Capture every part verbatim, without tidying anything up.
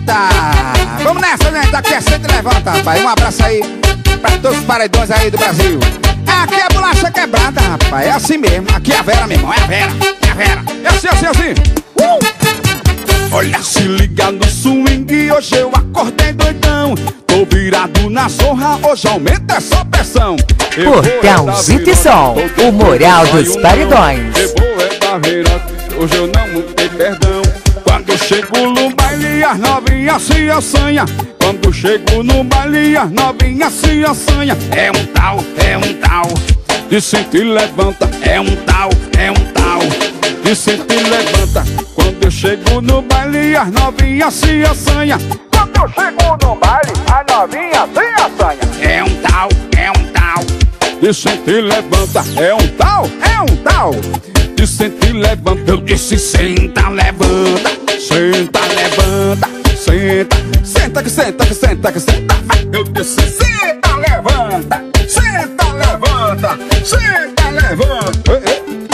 Eita! Vamos nessa, gente. Aqui é Senta e Levanta, rapaz. Um abraço aí pra todos os paredões aí do Brasil. Aqui é bolacha quebrada, rapaz. É assim mesmo. Aqui é a Vera, meu irmão. É a Vera. É a Vera. É assim, assim, assim. Uh! Olha, se liga no swing. Hoje eu acordei doidão. Tô virado na zorra. Hoje aumenta essa pressão. Portãozito e Som, o moral dos paredões. Hoje eu não tenho perdão. Quando eu chego no baile, as novinhas se assanha. Quando eu chego no baile, as novinhas se assanha. É um tal, é um tal de senta e levanta. É um tal, é um tal de senta e levanta. Quando eu chego no baile, as novinhas se assanha. Quando eu chego no baile, as novinhas se assanha. É um tal, é um tal de senta e levanta. É um tal, é um tal de senta e levanta. Eu disse senta, levanta. Senta, levanta. Senta, senta que senta que senta que senta. Eu disse senta, levanta. Senta, levanta. Senta, levanta.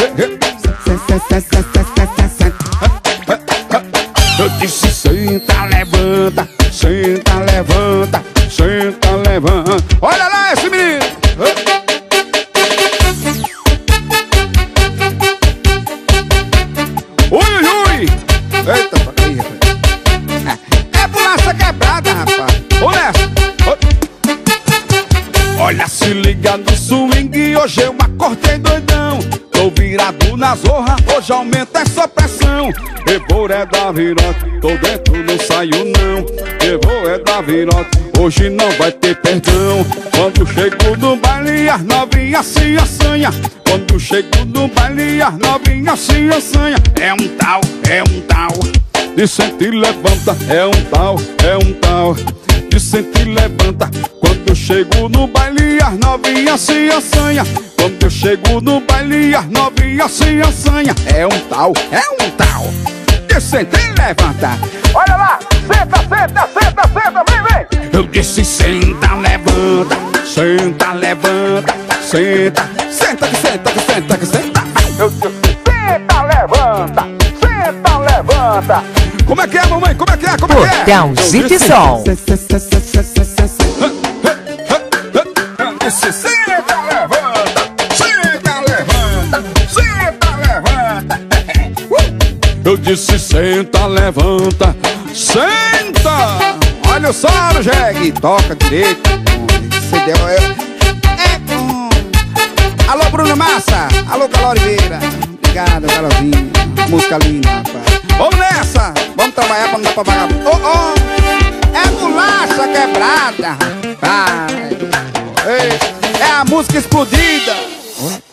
Eu disse senta, levanta. Senta, levanta. Senta, levanta. Olha lá esse menino. Ui, ui, ui. Eita, pra aí, rapaz. É bolacha quebrada, rapaz. Vamos nessa. Olha, se liga no swing. Hoje eu acordei doidão. Tô virado na zorra. Hoje aumenta essa pressão. Eu vou é da virote. Tô dentro, não saio não. Eu vou é da virote. Hoje não vai ter perdão. Quando chego no baile, as novinhas se assanha. Quando chego no baile, as novinhas se assanha. É um tal, é um tal de senta e levanta. É um tal, é um tal de senta e levanta. Quando eu chego no baile, as novinhas se assanha. Quando eu chego no baile, as novinhas se assanha. É um tal, é um tal de senta e levanta. Olha lá, senta, senta, senta, senta, vem, vem. Eu disse senta, levanta. Senta, levanta. Senta, senta que senta que senta que senta. Eu disse senta, levanta. Senta, levanta. Como é que é, mamãe? Como é que é? Como é que é? Portãozito e Som. Senta, levanta. Senta, levanta. Senta, levanta. Eu disse senta, levanta. Senta. Olha o solo, jegue. Toca direito. Você deu... É bom. Alô, Bruno Massa. Alô, Caló Oliveira. Obrigado, Carolzinha. Música linda, rapaz. Vamos nessa. Vamos trabalhar pra não dar pra pagar. Oh, oh. É bolacha quebrada, rapaz. É a música explodida.